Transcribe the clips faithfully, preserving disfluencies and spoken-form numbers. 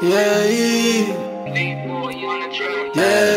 Yeah, yeah,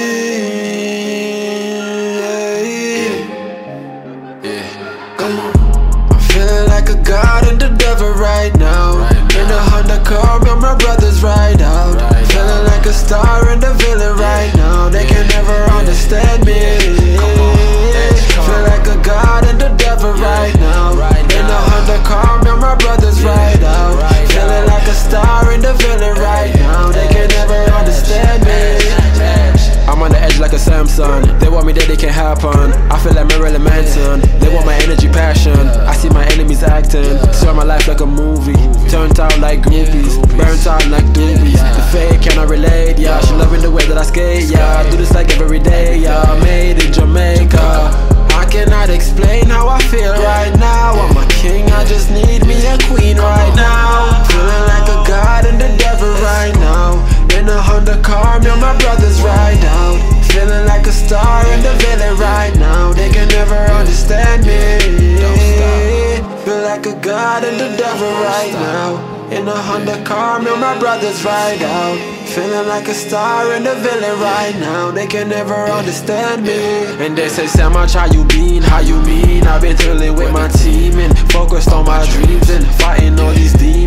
yeah. Come on. I'm feeling like a god and the devil right now. In a Honda car, with my brothers ride out. Feeling like a star and the villain right now. They can never understand me. Feel like a god and the devil right now. In a Honda car, with my brothers ride out. Feeling like a star and the villain right now. They can never understand me. I'm on the edge like a Samson. They want me that they can't happen. I feel like Marilyn Manson. They want my energy, passion. I see my enemies acting. Swear my life like a movie. Turned out like groupies. Burnt out like doobies. The fake cannot relate, yeah. She loving the way that I skate, yeah. I do this like every day, yeah. Made in Jamaica. I cannot explain how I feel right now. I'm a king, I just need me a queen right now. Feeling like a god and the devil right now. In a Honda car, me and my brothers ride out. Feeling like a star and the villain right now. They can never understand me. Feel like a god and the devil right now. In a Honda car, me and my brothers ride out. Feeling like a star and a villain right now. They can never understand me. And they say, Sam, how you been? How you mean? I've been chilling with my team and focused on my dreams and fighting all these demons.